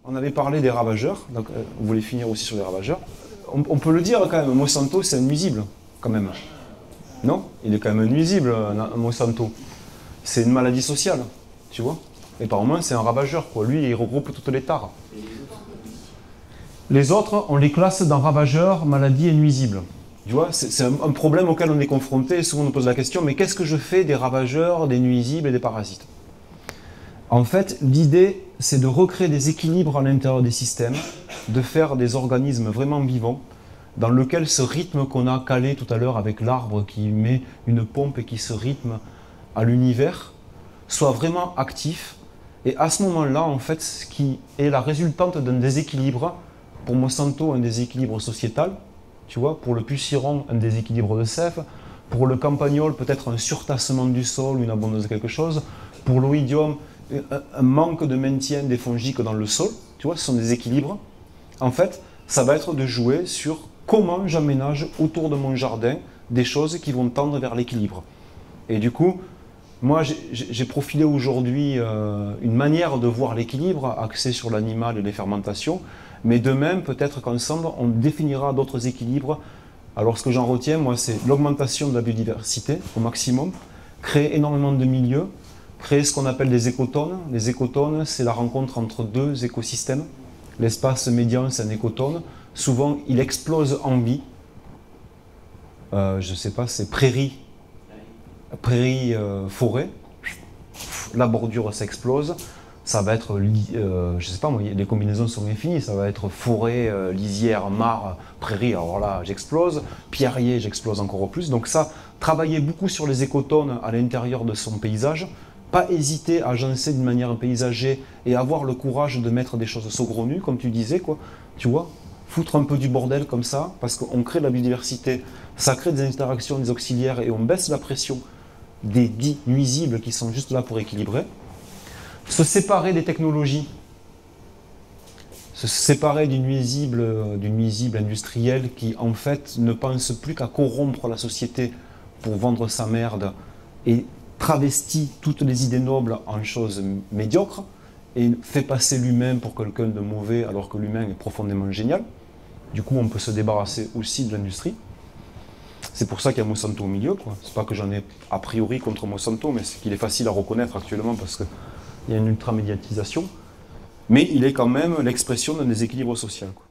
On avait parlé des ravageurs, donc on voulait finir aussi sur les ravageurs. On peut le dire quand même, Monsanto c'est un nuisible, quand même. Non? Il est quand même un nuisible, Monsanto. C'est une maladie sociale, tu vois? Et par moins c'est un ravageur, quoi. Lui, il regroupe toutes les tares. Les autres, on les classe dans ravageurs, maladies et nuisibles. Tu vois, c'est un problème auquel on est confronté, et souvent on nous pose la question, mais qu'est-ce que je fais des ravageurs, des nuisibles et des parasites? En fait, l'idée, c'est de recréer des équilibres à l'intérieur des systèmes, de faire des organismes vraiment vivants, dans lequel ce rythme qu'on a calé tout à l'heure avec l'arbre qui met une pompe et qui se rythme à l'univers, soit vraiment actif. Et à ce moment-là, en fait, ce qui est la résultante d'un déséquilibre, pour Monsanto, un déséquilibre sociétal, tu vois, pour le puceron, un déséquilibre de sève, pour le campagnol, peut-être un surtassement du sol, une abondance de quelque chose, pour l'oïdium, un manque de maintien des fongiques dans le sol, tu vois, ce sont des équilibres. En fait, ça va être de jouer sur comment j'aménage autour de mon jardin des choses qui vont tendre vers l'équilibre. Et du coup, moi, j'ai profilé aujourd'hui une manière de voir l'équilibre axée sur l'animal et les fermentations, mais de même, peut-être qu'ensemble, on définira d'autres équilibres. Alors, ce que j'en retiens, moi, c'est l'augmentation de la biodiversité au maximum, créer énormément de milieux, créer ce qu'on appelle des écotones. Les écotones, c'est la rencontre entre deux écosystèmes. L'espace médian, c'est un écotone. Souvent, il explose en vie. Je ne sais pas, c'est prairie, forêt. La bordure s'explose. Ça va être, je ne sais pas, moi, les combinaisons sont infinies. Ça va être forêt, lisière, mare, prairie. Alors là, j'explose. Pierrier, j'explose encore plus. Donc ça, travailler beaucoup sur les écotones à l'intérieur de son paysage. Pas hésiter à agencer d'une manière paysagée et avoir le courage de mettre des choses saugrenues, comme tu disais, quoi. Tu vois, foutre un peu du bordel comme ça, parce qu'on crée de la biodiversité, ça crée des interactions, des auxiliaires, et on baisse la pression des dits nuisibles qui sont juste là pour équilibrer. Se séparer des technologies, se séparer du nuisible industriel qui, en fait, ne pense plus qu'à corrompre la société pour vendre sa merde et travestit toutes les idées nobles en choses médiocres et fait passer l'humain pour quelqu'un de mauvais alors que l'humain est profondément génial. Du coup, on peut se débarrasser aussi de l'industrie. C'est pour ça qu'il y a Monsanto au milieu, quoi. C'est pas que j'en ai a priori contre Monsanto, mais c'est qu'il est facile à reconnaître actuellement parce qu'il y a une ultra-médiatisation. Mais il est quand même l'expression d'un déséquilibre social, quoi.